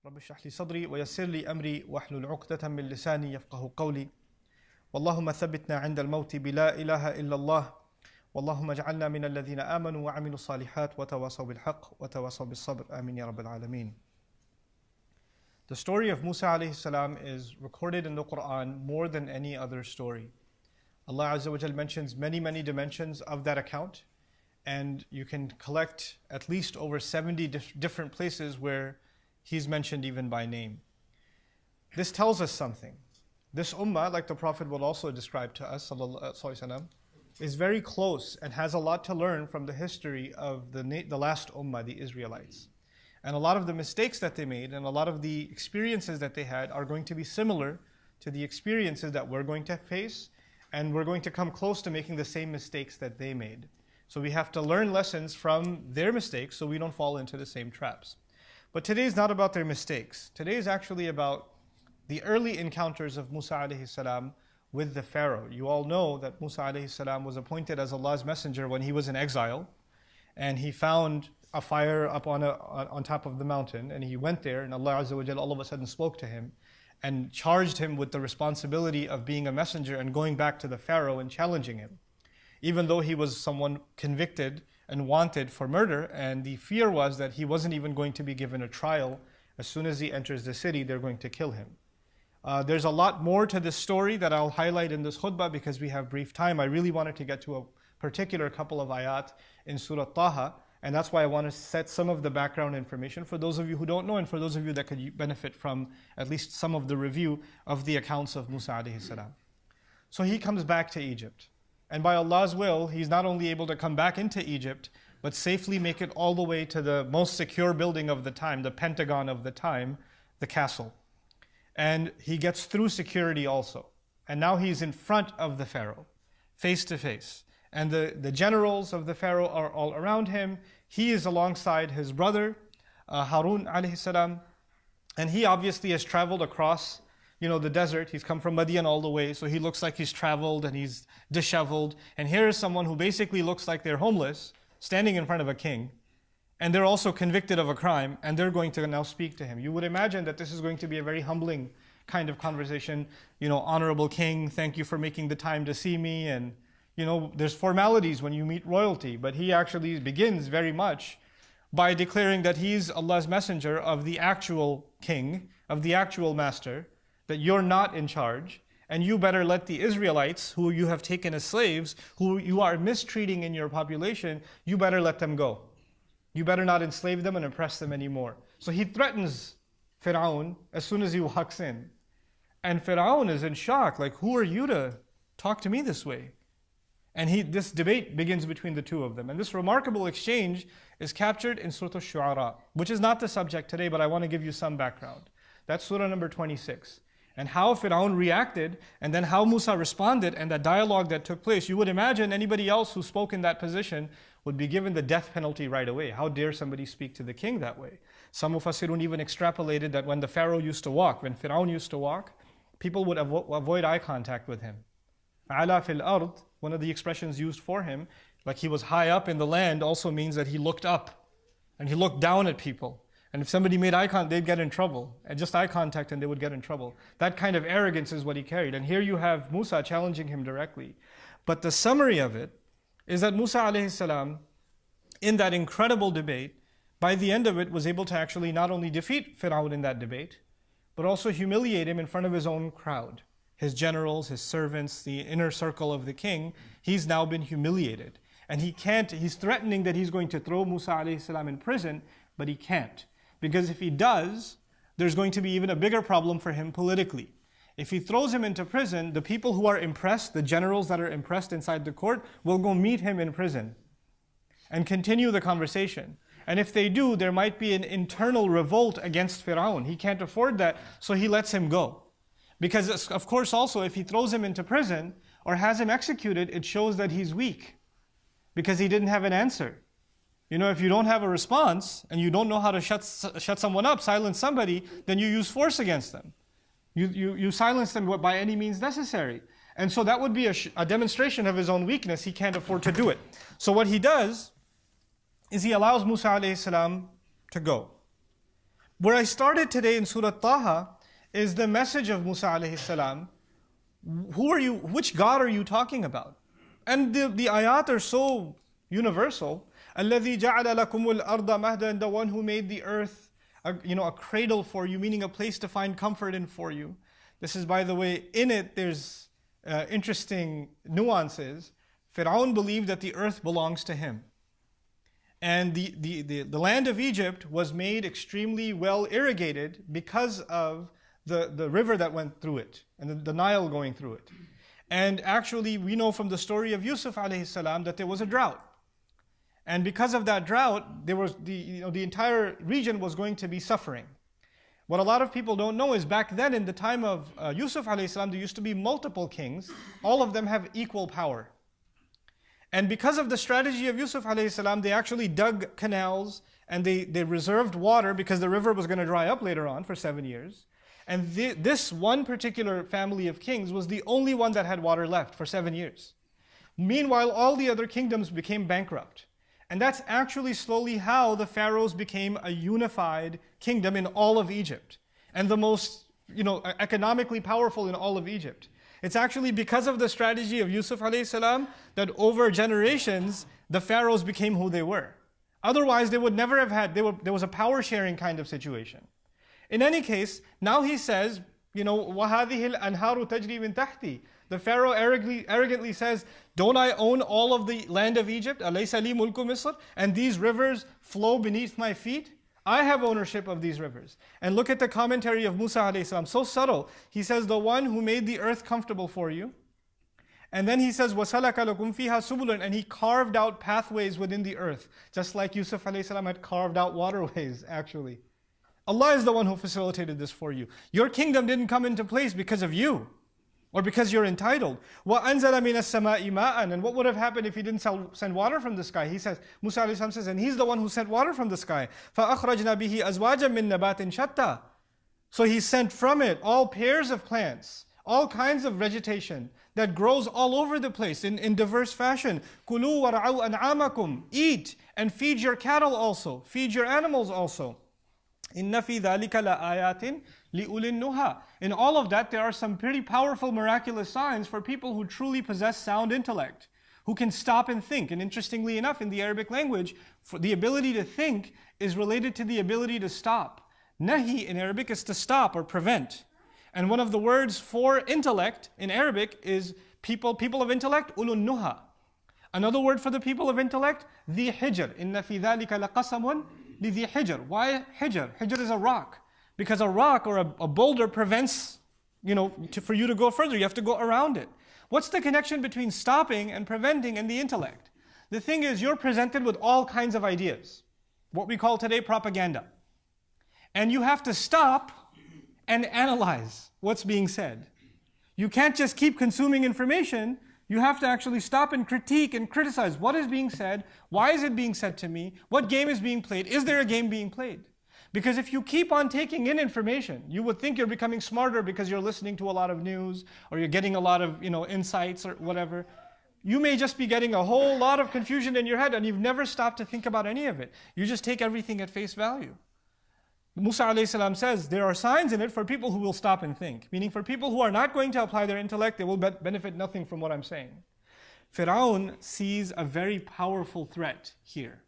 رب اشرح لي صدري ويسر لي أمري واحلل عقدة من لساني يفقه قولي اللهم ثبتنا عند الموت بلا إله إلا الله اللهم اجعلنا من الذين آمنوا وعملوا الصالحات وتواصوا بالحق وتواصوا بالصبر آمين يا رب العالمين. The story of Musa alayhi salam is recorded in the Quran more than any other story. Allah Azza wa Jal mentions many dimensions of that account, and you can collect at least over 70 different places where He's mentioned even by name. This tells us something. This ummah, like the Prophet will also describe to us, is very close and has a lot to learn from the history of the last ummah, the Israelites. And a lot of the mistakes that they made and a lot of the experiences that they had are going to be similar to the experiences that we're going to face, and we're going to come close to making the same mistakes that they made. So we have to learn lessons from their mistakes so we don't fall into the same traps. But today is not about their mistakes. Today is actually about the early encounters of Musa alayhi salam with the Pharaoh. You all know that Musa alayhi salam was appointed as Allah's messenger when he was in exile, and he found a fire up on top of the mountain, and he went there, and Allah Azza wa Jalla all of a sudden spoke to him and charged him with the responsibility of being a messenger and going back to the Pharaoh and challenging him. Even though he was someone convicted and wanted for murder, and the fear was that he wasn't even going to be given a trial. As soon as he enters the city, they're going to kill him. There's a lot more to this story that I'll highlight in this khutbah because we have brief time. I really wanted to get to a particular couple of ayat in Surah Taha, and that's why I want to set some of the background information for those of you who don't know, and for those of you that could benefit from at least some of the review of the accounts of Musa alayhi salam. So he comes back to Egypt. And by Allah's will, he's not only able to come back into Egypt, but safely make it all the way to the most secure building of the time, the Pentagon of the time, the castle. And he gets through security also. And now he's in front of the Pharaoh, face to face. And the generals of the Pharaoh are all around him. He is alongside his brother, Harun alayhi salam. And he obviously has traveled across the desert. He's come from Madian all the way, so he looks like he's traveled and he's disheveled. And here is someone who basically looks like they're homeless, standing in front of a king, and they're also convicted of a crime, and they're going to now speak to him. You would imagine that this is going to be a very humbling kind of conversation. Honorable king, thank you for making the time to see me. And, there's formalities when you meet royalty, but he actually begins very much by declaring that he's Allah's messenger of the actual king, of the actual master, that you're not in charge, and you better let the Israelites, who you have taken as slaves, who you are mistreating in your population, you better let them go. You better not enslave them and oppress them anymore. So he threatens Fir'aun as soon as he walks in. And Fir'aun is in shock, like, who are you to talk to me this way? And this debate begins between the two of them. And this remarkable exchange is captured in Surah Al-Shu'ara, which is not the subject today, but I want to give you some background. That's Surah number 26. And how Fir'aun reacted, and then how Musa responded, and that dialogue that took place. You would imagine anybody else who spoke in that position would be given the death penalty right away. How dare somebody speak to the king that way? Some Mufassirun even extrapolated that when the Pharaoh used to walk, when Fir'aun used to walk, people would avoid eye contact with him. Ala fil ard, one of the expressions used for him, like he was high up in the land, also means that he looked up, and he looked down at people. And if somebody made eye contact, they'd get in trouble. And just eye contact and they would get in trouble. That kind of arrogance is what he carried. And here you have Musa challenging him directly. But the summary of it is that Musa alayhi salam, in that incredible debate, by the end of it was able to actually not only defeat Fir'aun in that debate, but also humiliate him in front of his own crowd. His generals, his servants, the inner circle of the king, he's now been humiliated. And he's threatening that he's going to throw Musa alayhi salam in prison, but he can't. Because if he does, there's going to be even a bigger problem for him politically. If he throws him into prison, the people who are impressed, the generals that are impressed inside the court, will go meet him in prison and continue the conversation. And if they do, there might be an internal revolt against Fir'aun. He can't afford that, so he lets him go. Because of course also, if he throws him into prison or has him executed, it shows that he's weak. Because he didn't have an answer. If you don't have a response and you don't know how to shut someone up, silence somebody, then you use force against them. You silence them by any means necessary. And so that would be a demonstration of his own weakness. He can't afford to do it. So what he does is he allows Musa alayhi salam to go. Where I started today in Surah Taha is the message of Musa alayhi salam. Who are you? Which God are you talking about? And the ayat are so universal. الَّذِي جَعَلَ لَكُمُ الْأَرْضَ مَهْدًا, the one who made the earth a cradle for you, meaning a place to find comfort in for you. This is, by the way, in it there's interesting nuances. Fir'aun believed that the earth belongs to him. And the land of Egypt was made extremely well irrigated because of the river that went through it, and the Nile going through it. And actually, we know from the story of Yusuf alayhi salam that there was a drought. And because of that drought, there was the entire region was going to be suffering. What a lot of people don't know is back then, in the time of Yusuf alayhi salam, there used to be multiple kings. All of them have equal power. And because of the strategy of Yusuf alayhi salam, they actually dug canals and they reserved water because the river was going to dry up later on for 7 years. And this one particular family of kings was the only one that had water left for 7 years. Meanwhile, all the other kingdoms became bankrupt. And that's actually slowly how the pharaohs became a unified kingdom in all of Egypt. And the most, economically powerful in all of Egypt. It's actually because of the strategy of Yusuf alayhi salam that over generations, the pharaohs became who they were. Otherwise, they would never have had, there was a power sharing kind of situation. In any case, now he says, وَهَذِهِ الْأَنْهَارُ تَجْرِي مِنْ تَحْتِي. The Pharaoh arrogantly says, don't I own all of the land of Egypt? أَلَيْسَ لِي مُلْكُ مِصْرٍ? And these rivers flow beneath my feet? I have ownership of these rivers. And look at the commentary of Musa alayhi salam, so subtle. He says, the one who made the earth comfortable for you. And then he says, وَسَلَكَ لَكُمْ فِيهَا سُبُلًا, and he carved out pathways within the earth, just like Yusuf alayhi salam had carved out waterways, actually. Allah is the one who facilitated this for you. Your kingdom didn't come into place because of you, or because you're entitled. وَأَنزَلَ مِنَ السَّمَاءِ مَاءً, and what would have happened if he didn't send water from the sky? He says, Musa alayhi salam says, and he's the one who sent water from the sky. فَأَخْرَجْنَا بِهِ أَزْوَاجًا مِّن نَبَاتٍ شَتَّى. So he sent from it all pairs of plants, all kinds of vegetation that grows all over the place in diverse fashion. كُلُوا وَرْعَوْا أَنْعَامَكُمْ. Eat and feed your cattle also, feed your animals also. إِنَّ فِي ذَلِكَ لَآيَاتٍ لِأُولِي النُّهَى. In all of that, there are some pretty powerful, miraculous signs for people who truly possess sound intellect, who can stop and think. And interestingly enough, in the Arabic language, the ability to think is related to the ability to stop. Nahi in Arabic is to stop or prevent. And one of the words for intellect in Arabic is people of intellect, ulun nuha. Another word for the people of intellect, dhi hijr. Inna fi dhalika laqasamun li dhi hijr. Why hijr? Hijr is a rock. Because a rock or a boulder prevents, for you to go further. You have to go around it. What's the connection between stopping and preventing and the intellect? The thing is, you're presented with all kinds of ideas. What we call today propaganda. And you have to stop and analyze what's being said. You can't just keep consuming information. You have to actually stop and critique and criticize what is being said, why is it being said to me, what game is being played, is there a game being played? Because if you keep on taking in information, you would think you're becoming smarter because you're listening to a lot of news or you're getting a lot of insights or whatever. You may just be getting a whole lot of confusion in your head and you've never stopped to think about any of it. You just take everything at face value. Musa alayhi salam says there are signs in it for people who will stop and think. Meaning for people who are not going to apply their intellect, they will benefit nothing from what I'm saying. Fir'aun sees a very powerful threat here.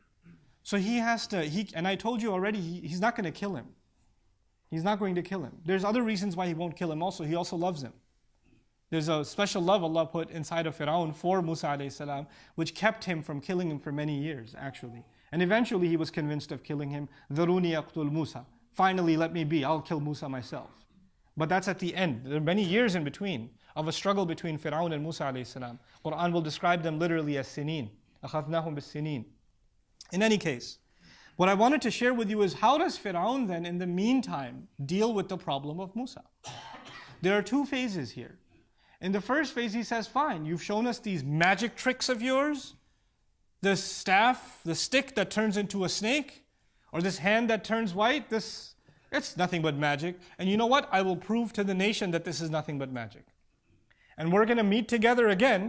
So he has to, and I told you already, he's not going to kill him. He's not going to kill him. There's other reasons why he won't kill him also. He also loves him. There's a special love Allah put inside of Fir'aun for Musa alayhi salam, which kept him from killing him for many years, actually. And eventually he was convinced of killing him. ذَرُونِي أَقْتُلْ Musa. Finally, let me be. I'll kill Musa myself. But that's at the end. There are many years in between of a struggle between Fir'aun and Musa alayhi salam. Quran will describe them literally as sinin. أَخَذْنَاهُمْ بِالسِّنِينَ. In any case, what I wanted to share with you is how does Fir'aun then in the meantime deal with the problem of Musa? There are two phases here. In the first phase he says, fine, you've shown us these magic tricks of yours, this staff, the stick that turns into a snake, or this hand that turns white, it's nothing but magic. And you know what? I will prove to the nation that this is nothing but magic. And we're going to meet together again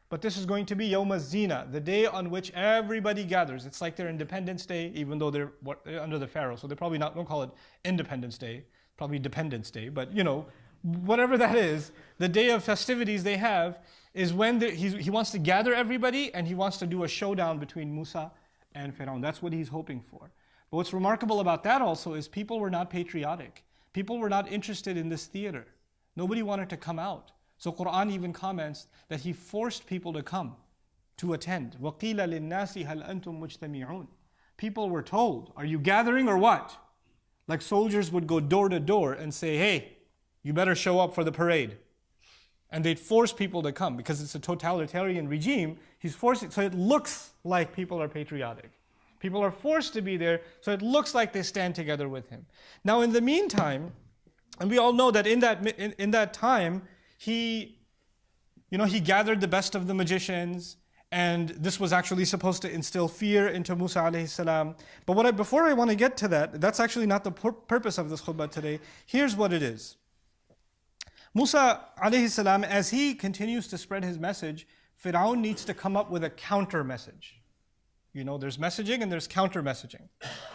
But this is going to be Yawm az-Zina, the day on which everybody gathers. It's like their Independence Day, even though they're under the Pharaoh. So they probably don't call it Independence Day, probably Dependence Day. But whatever that is, the day of festivities they have is when he wants to gather everybody and he wants to do a showdown between Musa and Fir'aun. That's what he's hoping for. But what's remarkable about that also is people were not patriotic. People were not interested in this theater. Nobody wanted to come out. So Quran even comments that he forced people to come, to attend. وَقِيلَ لِلنَّاسِ هَلْ أَنْتُمْ مُجْتَمِعُونَ. People were told, are you gathering or what? Like soldiers would go door to door and say, hey, you better show up for the parade. And they'd force people to come because it's a totalitarian regime. He's forcing, so it looks like people are patriotic. People are forced to be there, so it looks like they stand together with him. Now in the meantime, and we all know that in that time, he gathered the best of the magicians, and this was actually supposed to instill fear into Musa alayhi salam. But before I want to get to that, that's actually not the purpose of this khutbah today. Here's what it is. Musa alayhi salam, as he continues to spread his message, Fir'aun needs to come up with a counter message. There's messaging and there's counter messaging.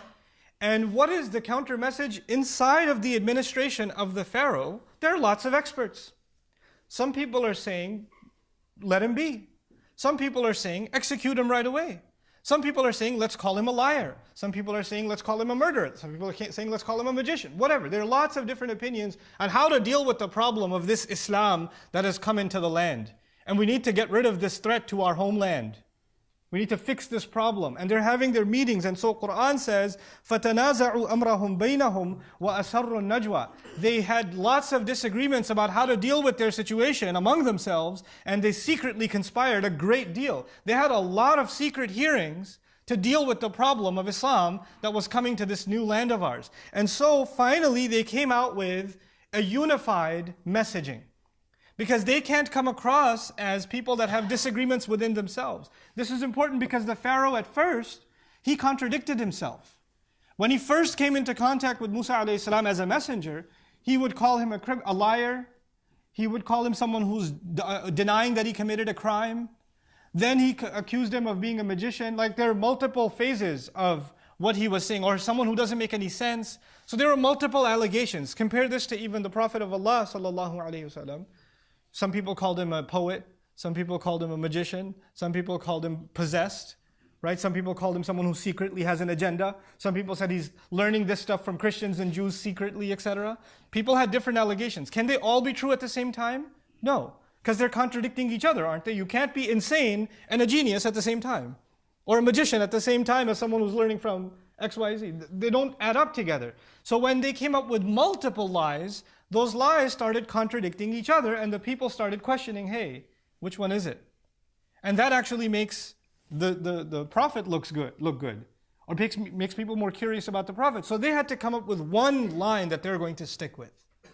And what is the counter message? Inside of the administration of the Pharaoh, there are lots of experts. Some people are saying, let him be. Some people are saying, execute him right away. Some people are saying, let's call him a liar. Some people are saying, let's call him a murderer. Some people are saying, let's call him a magician. Whatever. There are lots of different opinions on how to deal with the problem of this Islam that has come into the land. And we need to get rid of this threat to our homeland. We need to fix this problem. And they're having their meetings. And so Quran says, فَتَنَازَعُوا أَمْرَهُمْ بَيْنَهُمْ وَأَسَرُّوا النَّجْوَى. They had lots of disagreements about how to deal with their situation among themselves, and they secretly conspired a great deal. They had a lot of secret hearings to deal with the problem of Islam that was coming to this new land of ours. And so finally they came out with a unified messaging. Because they can't come across as people that have disagreements within themselves. This is important because the Pharaoh at first, he contradicted himself. When he first came into contact with Musa alayhi salam as a messenger, he would call him a liar. He would call him someone who's denying that he committed a crime. Then he accused him of being a magician. Like there are multiple phases of what he was saying, or someone who doesn't make any sense. So there were multiple allegations. Compare this to even the Prophet of Allah sallallahu alaihi wasallam. Some people called him a poet. Some people called him a magician. Some people called him possessed, right? Some people called him someone who secretly has an agenda. Some people said he's learning this stuff from Christians and Jews secretly, etc. People had different allegations. Can they all be true at the same time? No, because they're contradicting each other, aren't they? You can't be insane and a genius at the same time, or a magician at the same time as someone who's learning from XYZ. They don't add up together. So when they came up with multiple lies, those lies started contradicting each other, and the people started questioning, hey, which one is it? And that actually makes the Prophet look good, or makes people more curious about the Prophet. So they had to come up with one line that they're going to stick with.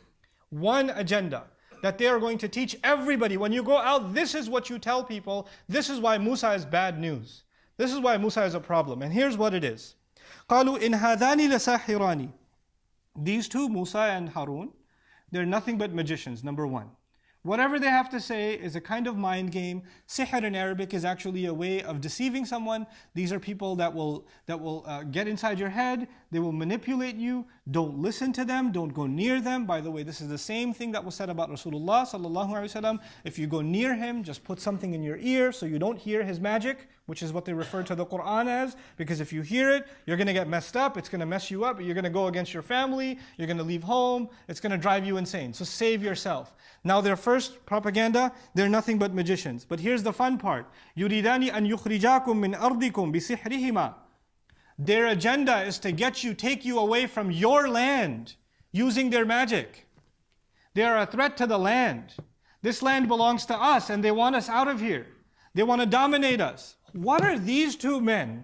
One agenda that they are going to teach everybody. When you go out, this is what you tell people. This is why Musa is bad news. This is why Musa is a problem. And here's what it is. قَالُوا إِنْ هَذَانِ لَسَاحِرَانِ. These two, Musa and Harun, they're nothing but magicians, number one. Whatever they have to say is a kind of mind game. Sihr in Arabic is actually a way of deceiving someone. These are people that will get inside your head. They will manipulate you. Don't listen to them. Don't go near them. By the way, this is the same thing that was said about Rasulullah sallallahu alaihi wasallam. If you go near him, just put something in your ear so you don't hear his magic, which is what they refer to the Quran as. Because if you hear it, you're going to get messed up. It's going to mess you up. You're going to go against your family. You're going to leave home. It's going to drive you insane. So save yourself. Now their first propaganda, they're nothing but magicians. But here's the fun part. يُرِيدَانِ أَن يُخْرِجَاكُم مِّنْ أَرْضِكُم بِسِحْرِهِمَا. Their agenda is to take you away from your land using their magic. They are a threat to the land. This land belongs to us and they want us out of here. They want to dominate us. What are these two men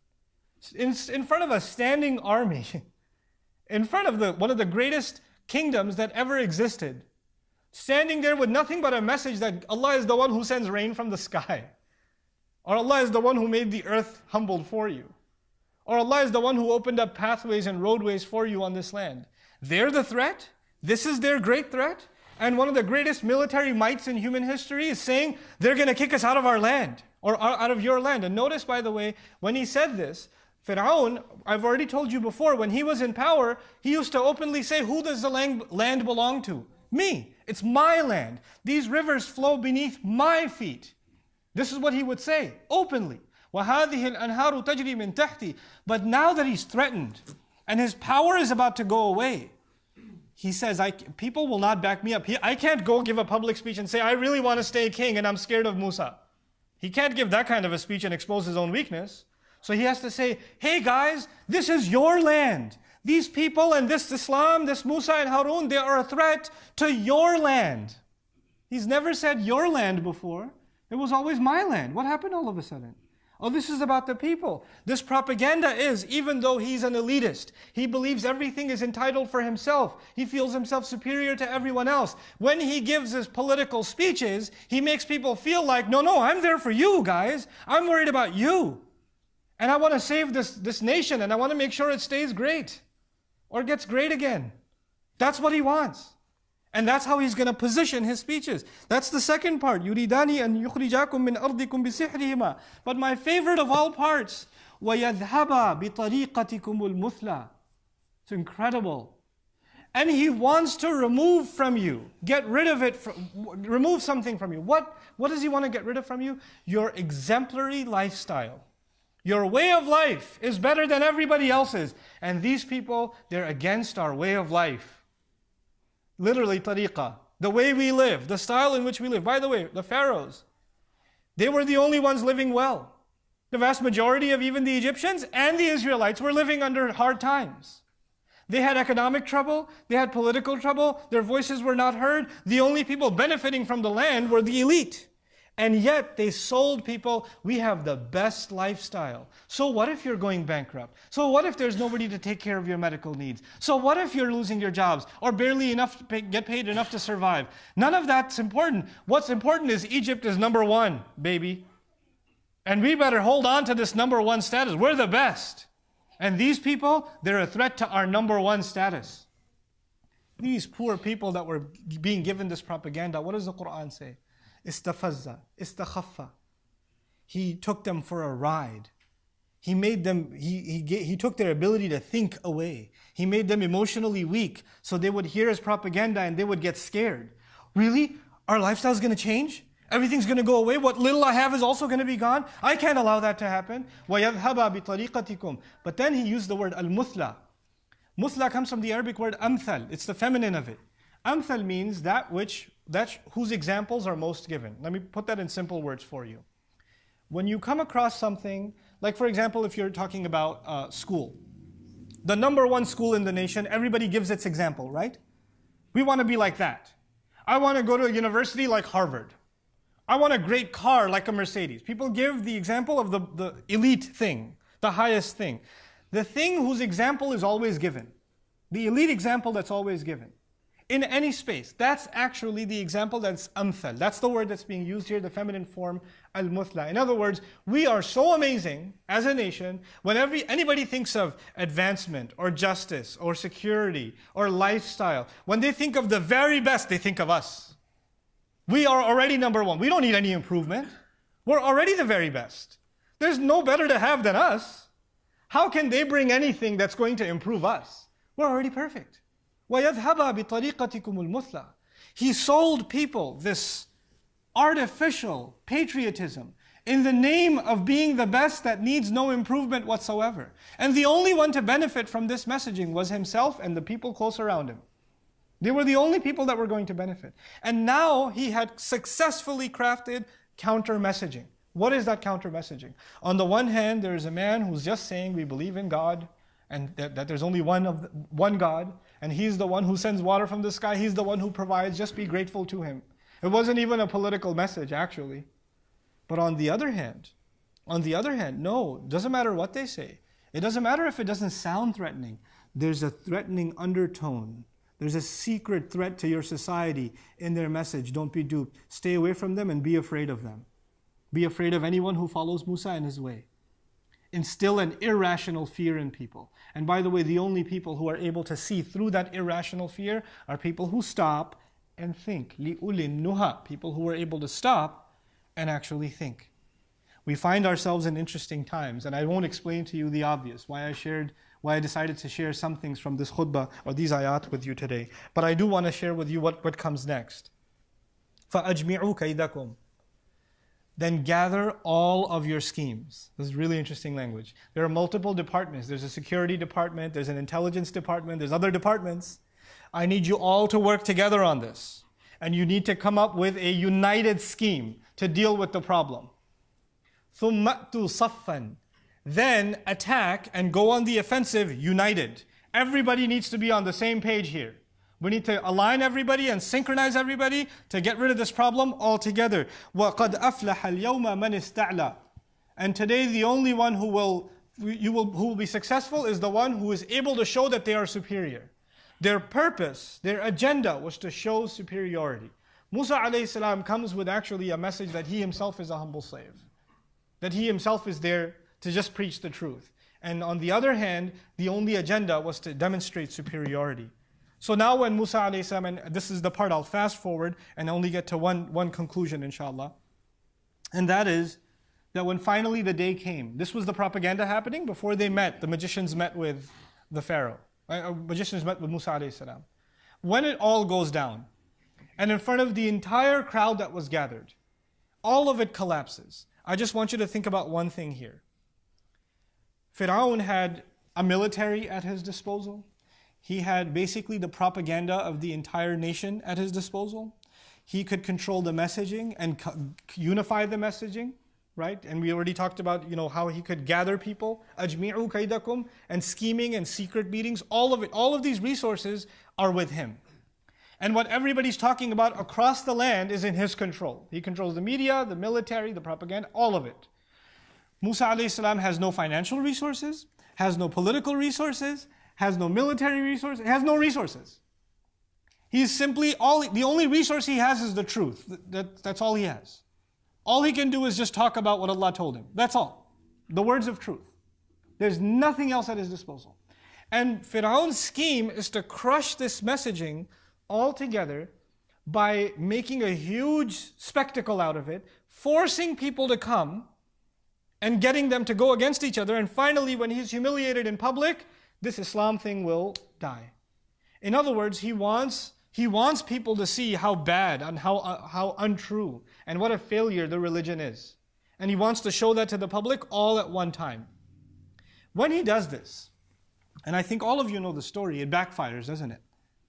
in front of a standing army, in front of one of the greatest kingdoms that ever existed, standing there with nothing but a message that Allah is the one who sends rain from the sky, or Allah is the one who made the earth humbled for you, or Allah is the one who opened up pathways and roadways for you on this land. They're the threat? This is their great threat? and one of the greatest military mights in human history is saying, they're going to kick us out of our land, or out of your land. And notice, by the way, when he said this, Fir'aun, I've already told you before, when he was in power, he used to openly say, who does the land belong to? Me. It's my land. These rivers flow beneath my feet. This is what he would say, openly. وَهَذِهِ الْأَنْهَارُ تَجْرِي مِنْ تَحْتِي. But now that he's threatened, and his power is about to go away, he says, people will not back me up. I can't go give a public speech and say, I really want to stay king and I'm scared of Musa. He can't give that kind of a speech and expose his own weakness. So he has to say, hey guys, this is your land. These people and this Islam, this Musa and Harun, they are a threat to your land. He's never said your land before. It was always my land. What happened all of a sudden? Oh, this is about the people. This propaganda is, even though he's an elitist, he believes everything is entitled for himself. He feels himself superior to everyone else. When he gives his political speeches, he makes people feel like, no, I'm there for you guys. I'm worried about you. And I want to save this nation, and I want to make sure it stays great or gets great again. That's what he wants. And that's how he's going to position his speeches. That's the second part. يُرِيدَانِ أَن يُخْرِجَاكُم مِّنْ أَرْضِكُمْ بِسِحْرِهِمَا. But my favorite of all parts, وَيَذْهَبَا بِطَرِيقَتِكُمُ الْمُثْلَى. It's incredible. And he wants to remove from you, get rid of it, remove something from you. What does he want to get rid of from you? Your exemplary lifestyle. Your way of life is better than everybody else's. And these people, they're against our way of life. Literally, tariqah. The way we live, the style in which we live. By the way, the pharaohs, they were the only ones living well. The vast majority of even the Egyptians and the Israelites were living under hard times. They had economic trouble, they had political trouble, their voices were not heard. The only people benefiting from the land were the elite. And yet they sold people, we have the best lifestyle. So what if you're going bankrupt? So what if there's nobody to take care of your medical needs? So what if you're losing your jobs or barely enough to get paid enough to survive? None of that's important. What's important is Egypt is number one, baby. And we better hold on to this number one status. We're the best. And these people, they're a threat to our number one status. These poor people that were being given this propaganda, what does the Quran say? Istafazza, istakhaffa. He took them for a ride. He made them, he took their ability to think away. He made them emotionally weak so they would hear his propaganda and they would get scared. Really? Our lifestyle is going to change? Everything's going to go away? What little I have is also going to be gone? I can't allow that to happen. وَيَذْهَبَا بِطَرِيقَتِكُمْ. But then he used the word al-muthla. Muthla comes from the Arabic word amthal. It's the feminine of it. Amthal means that's whose examples are most given. Let me put that in simple words for you. When you come across something, like for example, if you're talking about school, the number one school in the nation, everybody gives its example, right? We want to be like that. I want to go to a university like Harvard. I want a great car like a Mercedes. People give the example of the elite thing, the highest thing. The thing whose example is always given. The elite example that's always given. In any space, that's actually the example that's amthal. That's the word that's being used here, the feminine form, al-muthla. In other words, we are so amazing as a nation, whenever anybody thinks of advancement or justice or security or lifestyle, when they think of the very best, they think of us. We are already number one. We don't need any improvement. We're already the very best. There's no better to have than us. How can they bring anything that's going to improve us? We're already perfect. وَيَذْهَبَا بِطَرِيقَتِكُمُ الْمُثْلَى. He sold people this artificial patriotism in the name of being the best that needs no improvement whatsoever. And the only one to benefit from this messaging was himself and the people close around him. They were the only people that were going to benefit. And now he had successfully crafted counter-messaging. What is that counter-messaging? On the one hand, there is a man who's just saying we believe in God and that there's only one God, and He's the one who sends water from the sky, He's the one who provides, just be grateful to Him. It wasn't even a political message, actually. But on the other hand, no, it doesn't matter what they say. It doesn't matter if it doesn't sound threatening. There's a threatening undertone. There's a secret threat to your society in their message. Don't be duped. Stay away from them and be afraid of them. Be afraid of anyone who follows Musa and his way. Instill an irrational fear in people. And by the way, the only people who are able to see through that irrational fear are people who stop and think. لِأُولِي النُّهَى, people who were able to stop and actually think. We find ourselves in interesting times, and I won't explain to you the obvious, why I decided to share some things from this khutbah or these ayat with you today. But I do want to share with you what comes next. فَأَجْمِعُوا كَيْدَكُمْ, then gather all of your schemes. This is really interesting language. There are multiple departments. There's a security department, there's an intelligence department, there's other departments. I need you all to work together on this. And you need to come up with a united scheme to deal with the problem. ثُمَّ أْتُوا صَفًّا, then attack and go on the offensive united. Everybody needs to be on the same page here. We need to align everybody and synchronize everybody to get rid of this problem altogether. وَقَدْ أَفْلَحَ الْيَوْمَ مَنِ اسْتَعْلَى, and today the only one who will be successful is the one who is able to show that they are superior. Their purpose, their agenda was to show superiority. Musa alayhi salam comes with actually a message that he himself is a humble slave. That he himself is there to just preach the truth. And on the other hand, the only agenda was to demonstrate superiority. So now when Musa alayhi salam, and this is the part I'll fast forward and only get to one conclusion inshallah. And that is that when finally the day came, this was the propaganda happening before they met, the magicians met with the Pharaoh. Magicians met with Musa alayhi salam. When it all goes down, and in front of the entire crowd that was gathered, all of it collapses. I just want you to think about one thing here. Fir'aun had a military at his disposal. He had basically the propaganda of the entire nation at his disposal. He could control the messaging and unify the messaging, right? And we already talked about, how he could gather people, أَجْمِعُوا كَيْدَكُمْ, and scheming and secret meetings, all of it, all of these resources are with him. And what everybody's talking about across the land is in his control. He controls the media, the military, the propaganda, all of it. Musa alayhi salam has no financial resources, has no political resources, has no military resources, has no resources. He's simply, the only resource he has is the truth. That's all he has. All he can do is just talk about what Allah told him. That's all. The words of truth. There's nothing else at his disposal. And Fir'aun's scheme is to crush this messaging altogether by making a huge spectacle out of it, forcing people to come and getting them to go against each other. And finally, when he's humiliated in public, this Islam thing will die. In other words, he wants people to see how bad and how untrue and what a failure the religion is. And he wants to show that to the public all at one time. When he does this, and I think all of you know the story, it backfires, doesn't it?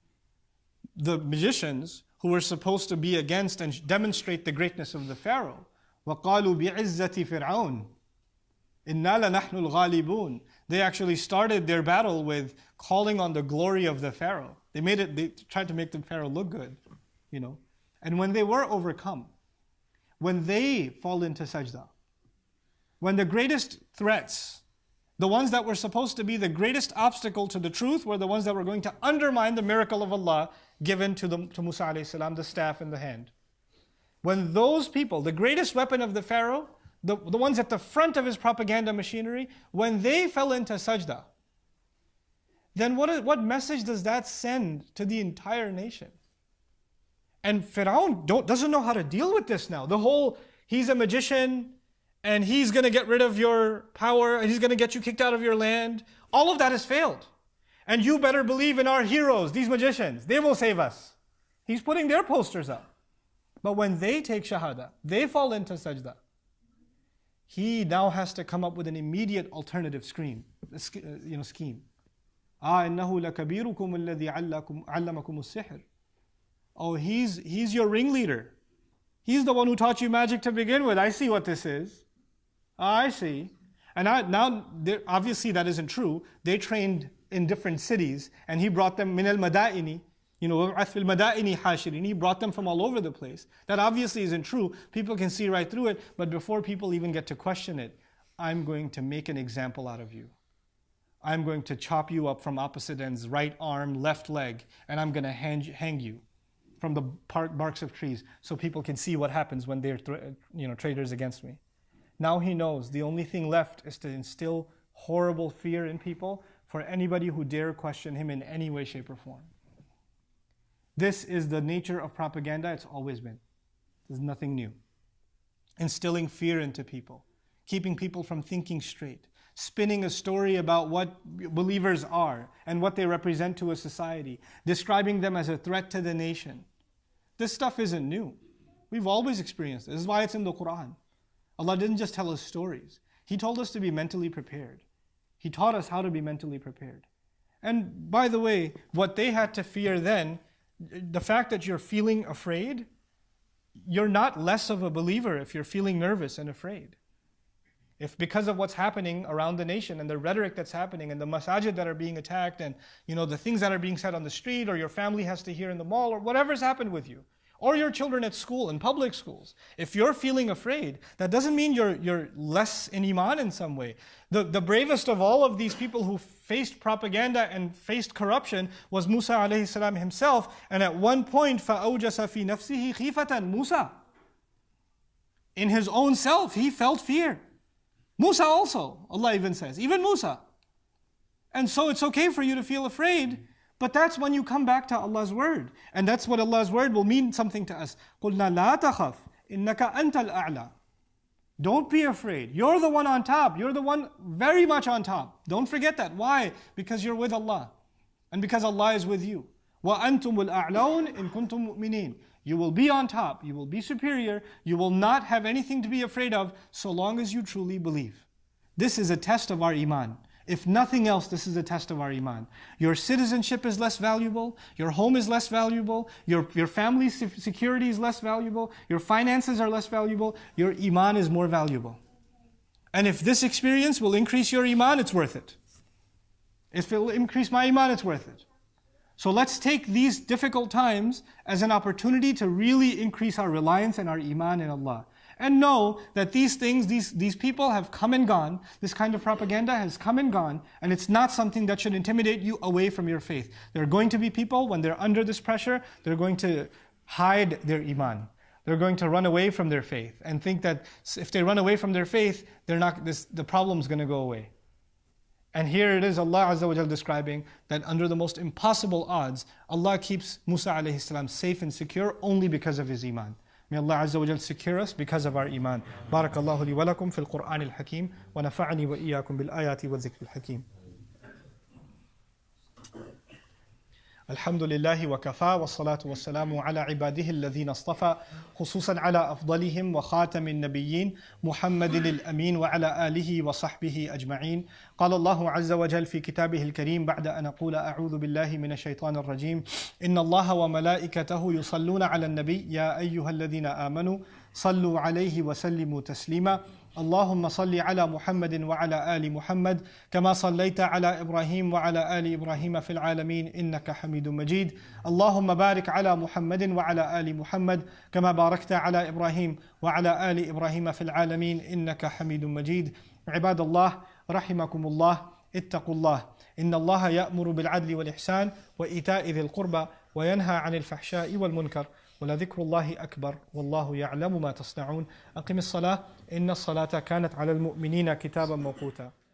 The magicians who were supposed to be against and demonstrate the greatness of the Pharaoh, وَقَالُوا بِعِزَّةِ فِرْعَوْنَ إِنَّا لَنَحْنُ الْغَالِبُونَ, they actually started their battle with calling on the glory of the Pharaoh. They tried to make the Pharaoh look good, And when they were overcome, when they fall into sajda, when the greatest threats, the ones that were supposed to be the greatest obstacle to the truth, were the ones that were going to undermine the miracle of Allah given to Musa alayhi salam, the staff in the hand. When those people, the greatest weapon of the Pharaoh, the ones at the front of his propaganda machinery, when they fell into sajda, then what message does that send to the entire nation? And Fir'aun doesn't know how to deal with this now. He's a magician, and he's going to get rid of your power, and he's going to get you kicked out of your land. All of that has failed. And you better believe in our heroes, these magicians. They will save us. He's putting their posters up. But when they take shahada, they fall into sajda, he now has to come up with an immediate alternative scheme. إِنَّهُ لَكَبِيرُكُمُ الَّذِي عَلَّمَكُمُ السِّحْرِ. Oh, he's your ringleader. He's the one who taught you magic to begin with. I see what this is. I see. And obviously that isn't true. They trained in different cities, and he brought them min al-madaini, he brought them from all over the place. That obviously isn't true. People can see right through it, but before people even get to question it, I'm going to make an example out of you. I'm going to chop you up from opposite ends, right arm, left leg, and I'm going to hang you from the barks of trees so people can see what happens when they're traitors against me. Now he knows the only thing left is to instill horrible fear in people for anybody who dare question him in any way, shape, or form. This is the nature of propaganda. It's always been. There's nothing new. Instilling fear into people, keeping people from thinking straight, spinning a story about what believers are and what they represent to a society, describing them as a threat to the nation. This stuff isn't new. We've always experienced it. This is why it's in the Quran. Allah didn't just tell us stories. He told us to be mentally prepared. He taught us how to be mentally prepared. And by the way, what they had to fear then, the fact that you're feeling afraid, you're not less of a believer if you're feeling nervous and afraid. If because of what's happening around the nation and the rhetoric that's happening and the masajid that are being attacked and the things that are being said on the street or your family has to hear in the mall or whatever's happened with you, or your children at school, in public schools, if you're feeling afraid, that doesn't mean you're less in iman in some way. The bravest of all of these people who faced propaganda and faced corruption was Musa alayhi salam himself, and at one point, فَأَوْجَسَ فِي نَفْسِهِ خِيفَةً Musa. In his own self, he felt fear. Musa also, Allah even says, even Musa. And so it's okay for you to feel afraid, but that's when you come back to Allah's word. And that's what Allah's word will mean something to us. قُلْنَا لَا تَخَفْ إِنَّكَ أَنْتَ الْأَعْلَى. Don't be afraid. You're the one on top. You're the one very much on top. Don't forget that. Why? Because you're with Allah. And because Allah is with you. وَأَنْتُمُ الْأَعْلَوْنَ إِن كُنْتُم مُؤْمِنِينَ. You will be on top. You will be superior. You will not have anything to be afraid of so long as you truly believe. This is a test of our iman. If nothing else, this is a test of our iman. Your citizenship is less valuable. Your home is less valuable. Your family's security is less valuable. Your finances are less valuable. Your iman is more valuable. And if this experience will increase your iman, it's worth it. If it will increase my iman, it's worth it. So let's take these difficult times as an opportunity to really increase our reliance and our iman in Allah. And know that these things, these people have come and gone. This kind of propaganda has come and gone. And it's not something that should intimidate you away from your faith. There are going to be people, when they're under this pressure, they're going to hide their iman. They're going to run away from their faith and think that if they run away from their faith, the problem's going to go away. And here it is Allah Azza wa Jal describing that under the most impossible odds, Allah keeps Musa alayhi salam safe and secure only because of his iman. May Allah Azza wa Jal secure us because of our iman. Barakallahu li wa lakum fil Qur'an al-Hakim wa nafa'ani wa iyyakum bil ayati wa dhikr al-Hakim. الحمد لله وكفى والصلاة والسلام على عباده الذين اصطفى خصوصا على أفضلهم وخاتم النبيين محمد الأمين وعلى آله وصحبه أجمعين. قال الله عز وجل في كتابه الكريم بعد أن أقول أعوذ بالله من الشيطان الرجيم إن الله وملائكته يصلون على النبي يا أيها الذين آمنوا صلوا عليه وسلموا تسليما. اللهم صل على محمد وعلى آل محمد كما صليت على إبراهيم وعلى آل إبراهيم في العالمين إنك حميد مجيد. اللهم بارك على محمد وعلى آل محمد كما باركت على إبراهيم وعلى آل إبراهيم في العالمين إنك حميد مجيد. عباد الله رحمكم الله اتقوا الله إن الله يأمر بالعدل والإحسان وإيتاء ذي القربى وينهى عن الفحشاء والمنكر ولذكر الله أكبر والله يعلم ما تصنعون. أقم الصلاة إن الصلاة كانت على المؤمنين كتابا موقوتا.